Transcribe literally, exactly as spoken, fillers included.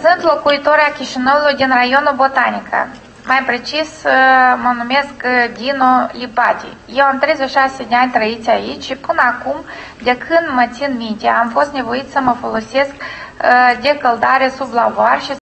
Sunt locuitoarea Chișinăului din raionul Botanica. Mai precis, mă numesc Dino Lipati. Eu am treizeci și șase de ani trăiți aici și până acum, de când mă țin minte, am fost nevoit să mă folosesc de căldare sub lavoar și